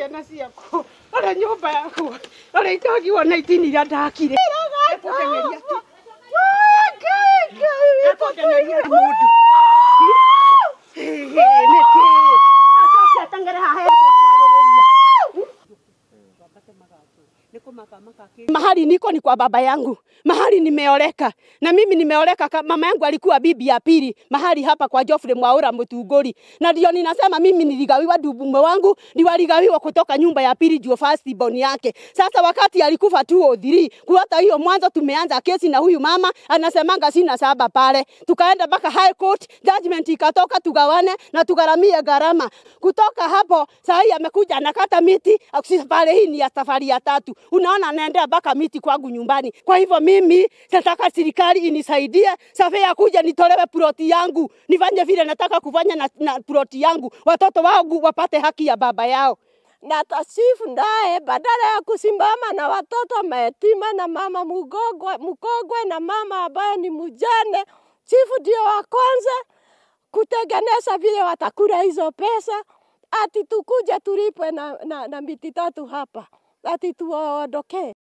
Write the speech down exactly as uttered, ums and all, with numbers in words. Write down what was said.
ciana ciaku. Ora nyumba yaku. Ora itagiwa na itini ira ndakire. Ekundengeria. Ekundengeria mundu. Niki. Acokia tangere hahe kwaririria. Mahali niko ni kwa baba yangu. Mahali nimeoleka. Na mimi nimeoleka, mama yangu alikuwa bibi ya pili mahali hapa kwa Geoffrey Mwaura Mutunguri. Na ndio ninasema mimi niligawiwa ndugu wangu, niligawiwa kutoka nyumba ya pili juu first born yake. Sasa wakati alikufa two oh three, kuota hiyo mwanzo tumeanza kesi na huyu mama anasemanga sina saba pale. Tukaenda mpaka high court, judgment ikatoka tugawane na tugaramie gharama. Kutoka hapo saa hii amekuja anakata miti, safari hii ni ya safari ya tatu. Unaona anaendea mpaka miti kwangu nyumbani. Kwa hivyo mimi nataka serikali inisaidie, safari kuja nitolewe ploti yangu. Nifanye vile nataka kufanya na, na ploti yangu. Watoto wangu wapate haki ya baba yao. Na tasifu ndae badala ya kusimama na watoto mayatima na mama mugogwe, mukogwe na mama ambaye ni mjane. Chifu ndio wa kwanza kutengeneza vile watakula hizo pesa. Ati tukuje tulipwe na, na, na miti tatu hapa. Ati tuwaondoke.